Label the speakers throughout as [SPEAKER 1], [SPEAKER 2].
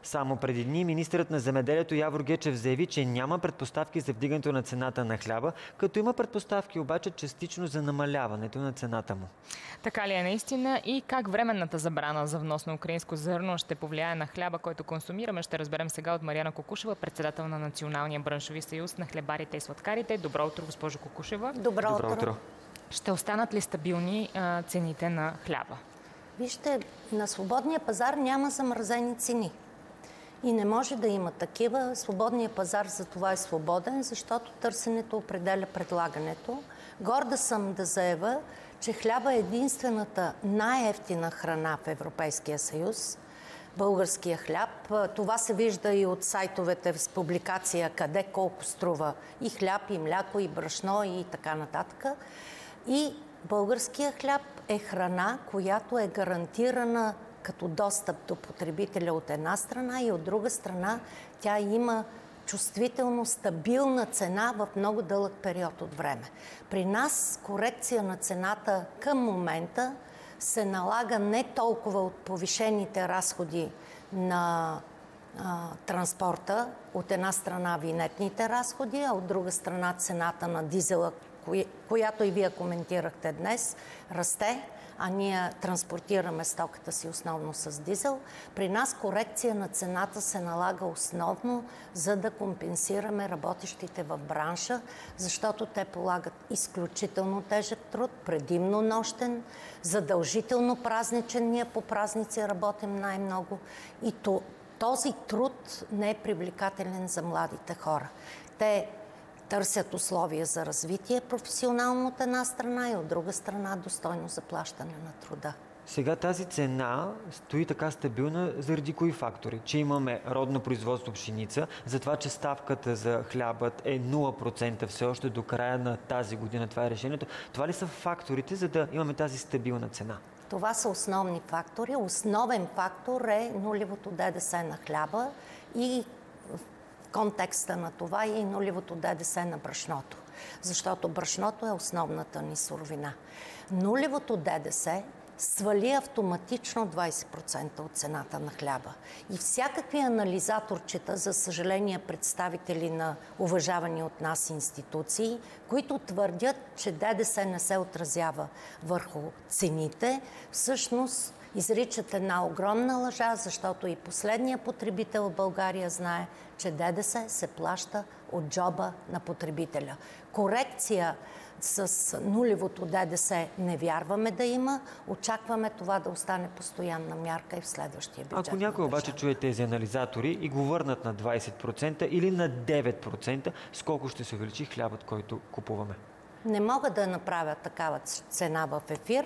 [SPEAKER 1] Само преди дни министърът на земеделието Явор Гечев заяви, че няма предпоставки за вдигането на цената на хляба, като има предпоставки обаче частично за намаляването на цената му.
[SPEAKER 2] Така ли е наистина и как временната забрана за внос на украинско зърно ще повлияе на хляба, който консумираме, ще разберем сега от Мариана Кукушева, председател на Националния браншови съюз на хлебарите и сладкарите. Добро утро, госпожо Кукушева.
[SPEAKER 3] Добро утро.
[SPEAKER 2] Ще останат ли стабилни цените на хляба?
[SPEAKER 3] Вижте, на свободния пазар няма замразени цени. И не може да има такива. Свободният пазар за това е свободен, защото търсенето определя предлагането. Горда съм да заявя, че хляба е единствената най-евтина храна в Европейския съюз. Българския хляб. Това се вижда и от сайтовете с публикация къде колко струва и хляб, и мляко, и брашно, и така нататък. И българския хляб е храна, която е гарантирана като достъп до потребителя от една страна и от друга страна тя има чувствително стабилна цена в много дълъг период от време. При нас корекция на цената към момента се налага не толкова от повишените разходи на транспорта, от една страна винетните разходи, а от друга страна цената на дизела, която и вие коментирахте днес, расте, а ние транспортираме стоката си основно с дизел. При нас корекция на цената се налага основно, за да компенсираме работещите в бранша, защото те полагат изключително тежък труд, предимно нощен, задължително празничен. Ние по празници работим най-много и този труд не е привлекателен за младите хора. Те търсят условия за развитие професионално от една страна и от друга страна достойно заплащане на труда.
[SPEAKER 1] Сега тази цена стои така стабилна заради кои фактори? Че имаме родно производство пшеница, за това, че ставката за хлябът е 0% все още до края на тази година. Това е решението. Това ли са факторите, за да имаме тази стабилна цена?
[SPEAKER 3] Това са основни фактори. Основен фактор е нулевото ДДС на хляба и в контекста на това и нулевото ДДС на брашното. Защото брашното е основната ни суровина. Нулевото ДДС свали автоматично 20% от цената на хляба. И всякакви анализаторчета, за съжаление представители на уважавани от нас институции, които твърдят, че ДДС не се отразява върху цените, всъщност изричат една огромна лъжа, защото и последният потребител в България знае, че ДДС се плаща от джоба на потребителя. Корекция с нулевото ДДС не вярваме да има. Очакваме това да остане постоянна мярка и в следващия бюджет.
[SPEAKER 1] Ако някой обаче чуе тези анализатори и го върнат на 20% или на 9%, с колко ще се увеличи хлябът, който купуваме?
[SPEAKER 3] Не мога да направя такава цена в ефир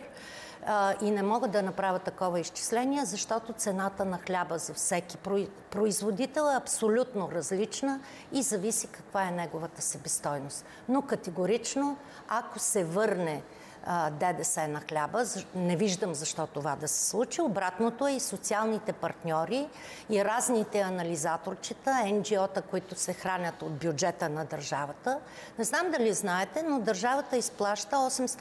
[SPEAKER 3] и не мога да направя такова изчисление, защото цената на хляба за всеки производител е абсолютно различна и зависи каква е неговата себестойност. Но категорично, ако се върне ДДС на хляба, не виждам защо това да се случи. Обратното е и социалните партньори и разните анализаторчета, NGO-та, които се хранят от бюджета на държавата. Не знам дали знаете, но държавата изплаща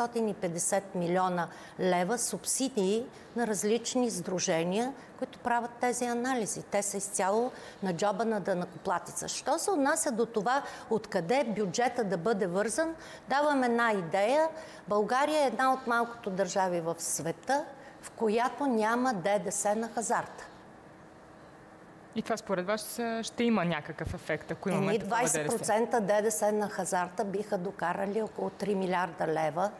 [SPEAKER 3] 850 милиона лева субсидии на различни сдружения, които правят тези анализи. Те са изцяло на джоба на данъкоплатеца. Що се отнася до това, откъде бюджета да бъде вързан, давам една идея. България е една от малкото държави в света, в която няма ДДС на хазарта.
[SPEAKER 2] И това според вас ще има някакъв ефект, ако имаме такова ДДС?
[SPEAKER 3] 20% ДДС на хазарта биха докарали около 3 милиарда лева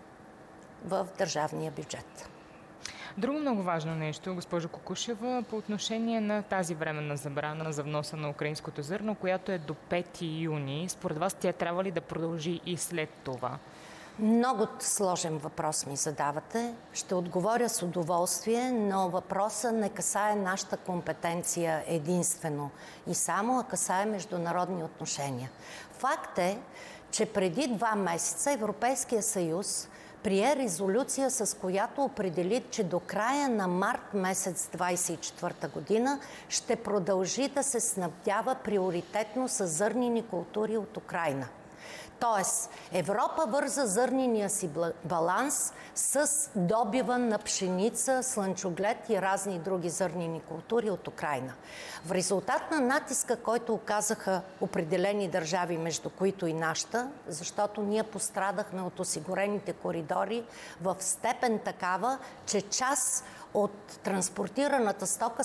[SPEAKER 3] в държавния бюджет.
[SPEAKER 2] Друго много важно нещо, госпожо Кукушева, по отношение на тази временна забрана за вноса на украинското зърно, която е до 5 юни. Според вас тя трябва ли да продължи и след това?
[SPEAKER 3] Много сложен въпрос ми задавате. Ще отговоря с удоволствие, но въпросът не касае нашата компетенция единствено и само, а касае международни отношения. Факт е, че преди 2 месеца Европейския съюз прие резолюция, с която определи, че до края на март месец 2024 година ще продължи да се снабдява приоритетно с зърнени култури от Украйна. Тоест, Европа върза зърнения си баланс с добива на пшеница, слънчоглед и разни други зърнени култури от Украйна. В резултат на натиска, който оказаха определени държави, между които и нашата, защото ние пострадахме от осигурените коридори в степен такава, че част от транспортираната стока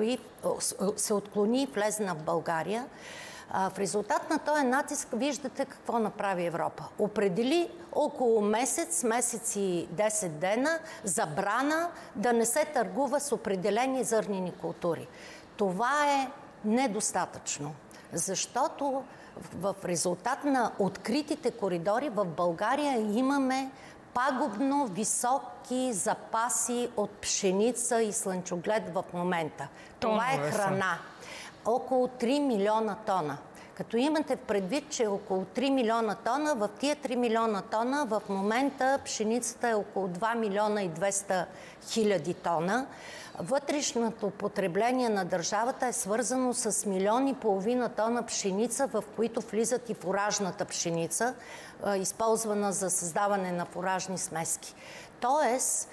[SPEAKER 3] се отклони и влезна в България. В резултат на този натиск виждате какво направи Европа. Определи около месец и 10 дена забрана да не се търгува с определени зърнени култури. Това е недостатъчно, защото в резултат на откритите коридори в България имаме пагубно високи запаси от пшеница и слънчоглед в момента. Това е храна. Около 3 милиона тона. Като имате предвид, че около 3 милиона тона, в тия 3 милиона тона в момента пшеницата е около 2 милиона и 200 хиляди тона. Вътрешното потребление на държавата е свързано с 1,5 милиона тона пшеница, в които влизат и фуражната пшеница, използвана за създаване на фуражни смески. Тоест,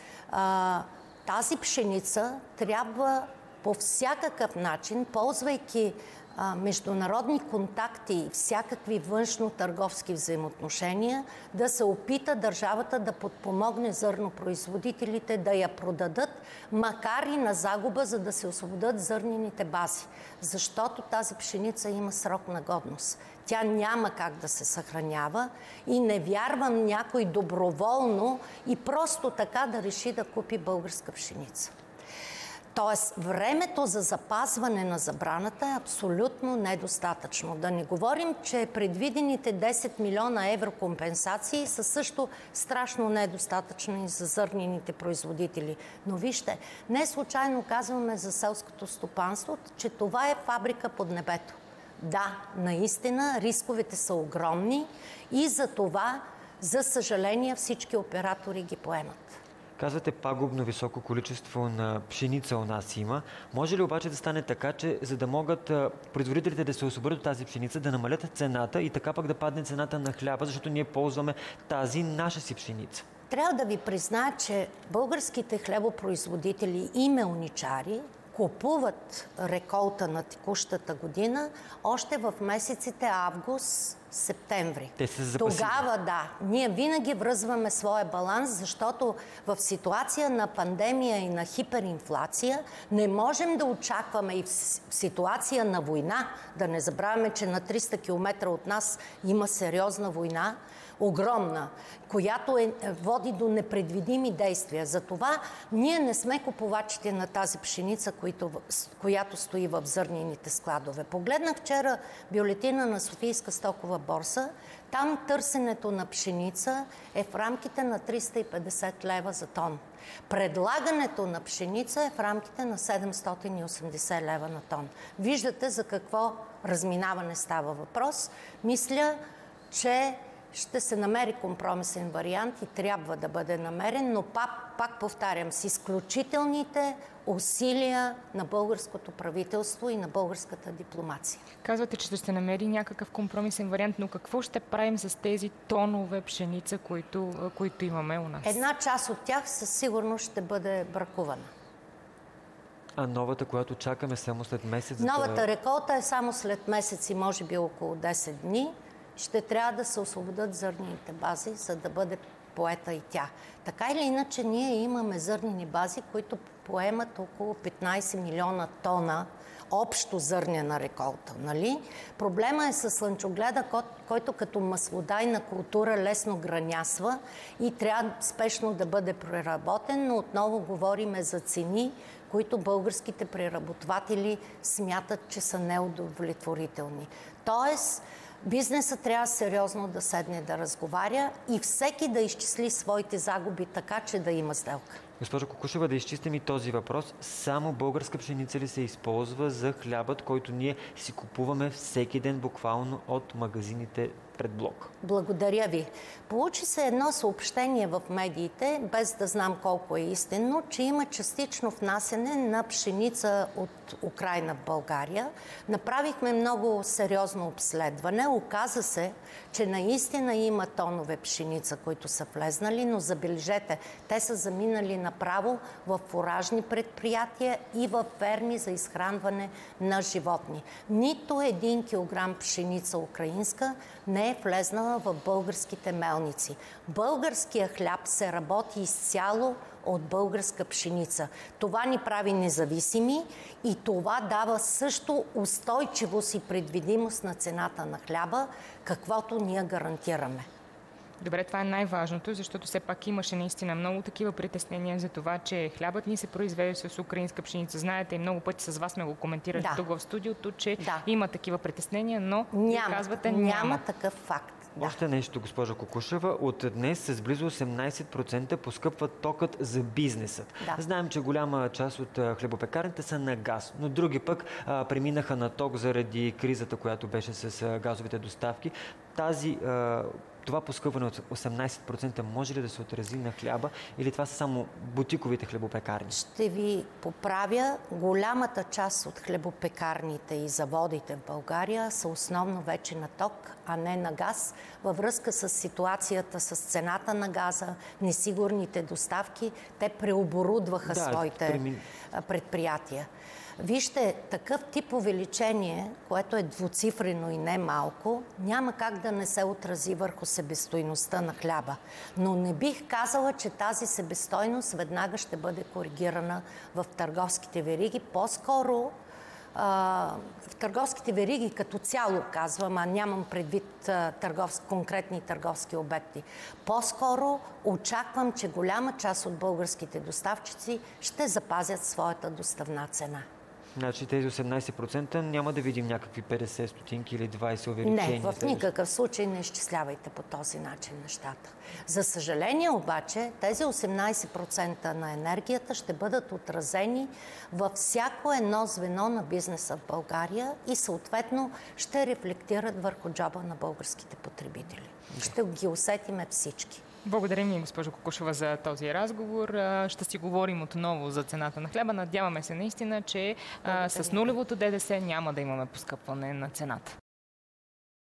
[SPEAKER 3] тази пшеница трябва по всякакъв начин, ползвайки международни контакти и всякакви външно-търговски взаимоотношения, да се опита държавата да подпомогне зърнопроизводителите да я продадат, макар и на загуба, за да се освободят зърнените бази. Защото тази пшеница има срок на годност. Тя няма как да се съхранява и не вярвам някой доброволно и просто така да реши да купи българска пшеница. Тоест, времето за запазване на забраната е абсолютно недостатъчно. Да не говорим, че предвидените 10 милиона евро компенсации са също страшно недостатъчни за зърнените производители. Но вижте, не случайно казваме за селското стопанство, че това е фабрика под небето. Да, наистина, рисковете са огромни и за това, за съжаление, всички оператори ги поемат.
[SPEAKER 1] Казвате, пагубно високо количество на пшеница у нас има. Може ли обаче да стане така, че за да могат производителите да се освободят от тази пшеница, да намалят цената и така пък да падне цената на хляба, защото ние ползваме тази наша си пшеница?
[SPEAKER 3] Трябва да ви призная, че българските хлебопроизводители и мелничари купуват реколта на текущата година още в месеците август, септември.
[SPEAKER 1] Те се запасили.
[SPEAKER 3] Тогава да, ние винаги връзваме своя баланс, защото в ситуация на пандемия и на хиперинфлация не можем да очакваме и в ситуация на война, да не забравяме, че на 300 км от нас има сериозна война, огромна, която води до непредвидими действия. Затова ние не сме купувачите на тази пшеница, която стои в зърнените складове. Погледнах вчера бюлетина на Софийска стокова борса. Там търсенето на пшеница е в рамките на 350 лева за тон. Предлагането на пшеница е в рамките на 780 лева на тон. Виждате за какво разминаване става въпрос. Мисля, че ще се намери компромисен вариант и трябва да бъде намерен, но пак повтарям, с изключителните усилия на българското правителство и на българската дипломация.
[SPEAKER 2] Казвате, че ще се намери някакъв компромисен вариант, но какво ще правим с тези тонове пшеница, които имаме у нас?
[SPEAKER 3] Една част от тях със сигурност ще бъде бракувана.
[SPEAKER 1] А новата, която чакаме само след месец?
[SPEAKER 3] Новата реколта е само след месец и може би около 10 дни. Ще трябва да се освободят зърнените бази, за да бъде поета и тя. Така или иначе, ние имаме зърнени бази, които поемат около 15 милиона тона общо зърнена реколта. Нали? Проблема е с слънчогледа, който като маслодайна култура лесно гранясва и трябва спешно да бъде преработен, но отново говориме за цени, които българските преработватели смятат, че са неудовлетворителни. Тоест, бизнесът трябва сериозно да седне да разговаря и всеки да изчисли своите загуби така, че да има сделка.
[SPEAKER 1] Госпожо Кукушева, да изчистим и този въпрос. Само българска пшеница ли се използва за хлябът, който ние си купуваме всеки ден буквално от магазините пред блок.
[SPEAKER 3] Благодаря ви. Получи се едно съобщение в медиите, без да знам колко е истинно, че има частично внасяне на пшеница от Украйна в България. Направихме много сериозно обследване. Оказа се, че наистина има тонове пшеница, които са влезнали, но забележете, те са заминали направо в фуражни предприятия и в ферми за изхранване на животни. Нито 1 килограм пшеница украинска не е влезнала в българските мелници. Българския хляб се работи изцяло от българска пшеница. Това ни прави независими и това дава също устойчивост и предвидимост на цената на хляба, каквото ние гарантираме.
[SPEAKER 2] Добре, това е най-важното, защото все пак имаше наистина много такива притеснения за това, че хлябът ни се произвежда с украинска пшеница. Знаете, и много пъти с вас сме го коментирали тук в студиото, че има такива притеснения, но казвате
[SPEAKER 3] няма такъв факт.
[SPEAKER 1] Да. Още нещо, госпожа Кукушева. От днес с близо 18% поскъпва токът за бизнесът. Да. Знаем, че голяма част от хлебопекарните са на газ, но други пък преминаха на ток заради кризата, която беше с газовите доставки. Това поскъпване от 18% може ли да се отрази на хляба или това са само бутиковите хлебопекарни?
[SPEAKER 3] Ще ви поправя. Голямата част от хлебопекарните и заводите в България са основно вече на ток, а не на газ. Във връзка с ситуацията с цената на газа, несигурните доставки, те преоборудваха своите предприятия. Вижте, такъв тип увеличение, което е двуцифрено и не малко, няма как да не се отрази върху себестойността на хляба. Но не бих казала, че тази себестойност веднага ще бъде коригирана в търговските вериги. По-скоро в търговските вериги като цяло казвам, а нямам предвид конкретни търговски обекти. По-скоро очаквам, че голяма част от българските доставчици ще запазят своята доставна цена.
[SPEAKER 1] Значи тези 18% няма да видим някакви 50 стотинки или 20 увеличения?
[SPEAKER 3] Не, в никакъв случай не изчислявайте по този начин нещата. За съжаление обаче, тези 18% на енергията ще бъдат отразени във всяко едно звено на бизнеса в България и съответно ще рефлектират върху джоба на българските потребители. Ще ги усетиме всички.
[SPEAKER 2] Благодарим ви, госпожо Кукушева, за този разговор. Ще си говорим отново за цената на хляба. Надяваме се наистина, че с нулевото ДДС няма да имаме поскъпване на цената.